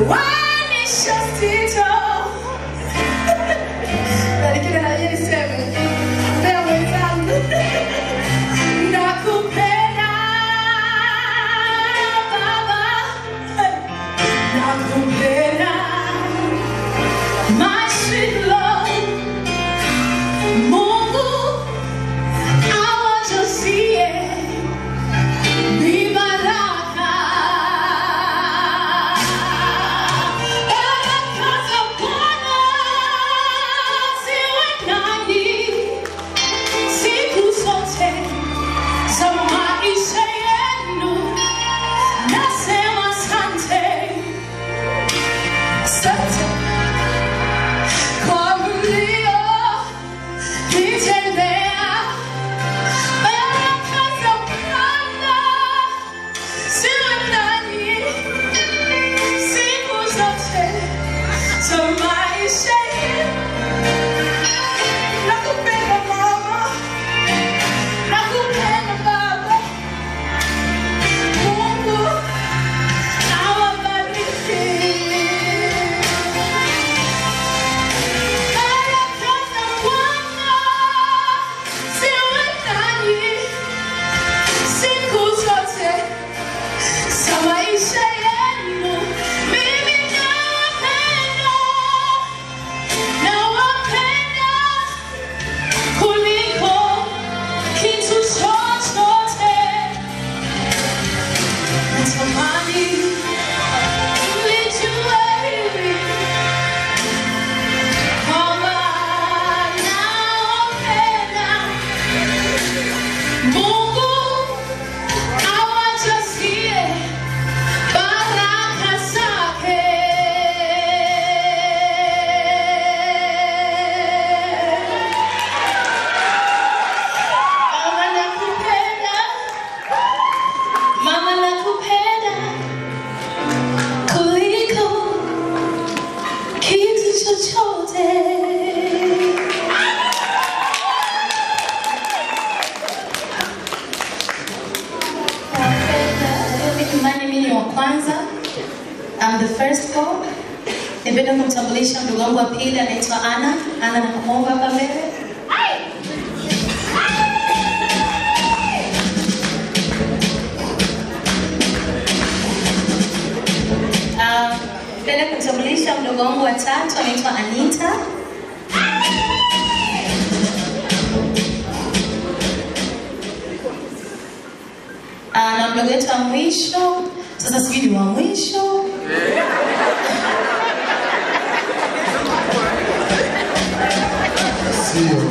I'm the first call. Nipenda kumtambulisha ndugu wangu wa pili anaitwa Ana. Ana nakuomba hapa mbele. Nipenda kumtambulisha mdogo wangu wa tatu anaitwa Anita. Na mdogo wetu wa mwisho, sasa sijui ni wa mwisho. Sio.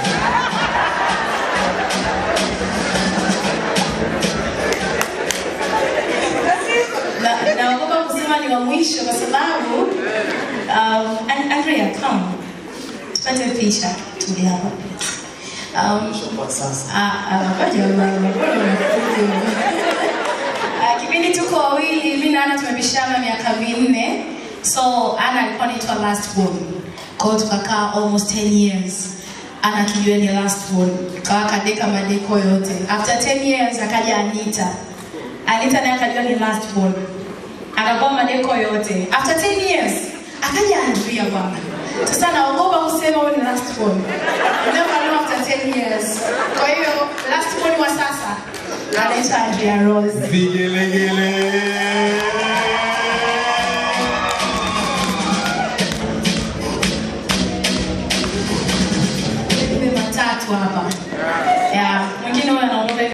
Naogopa kusema ni wa mwisho kwa sababu Andrea, come. Tupate picha tulia hapa. Kipindi tuko wawili, mimi na Ana tumebishana miaka 4. So Ana alikuwa anaitwa last born. Kwa hiyo tukakaa almost 10 years. Ana kijua ni last born. Kawa kadeka madeko yote. After 10 years akaja Anita. Anita naye akajua ni last born. Akakuwa madeko yote. After 10 years akaja Andrea bwana. Sasa naogopa kusema wewe ni last born. Never know after 10 years. Kwa hiyo last born wa sasa anaitwa Andrea Rose. Vigelegele. Nipe matatu hapa.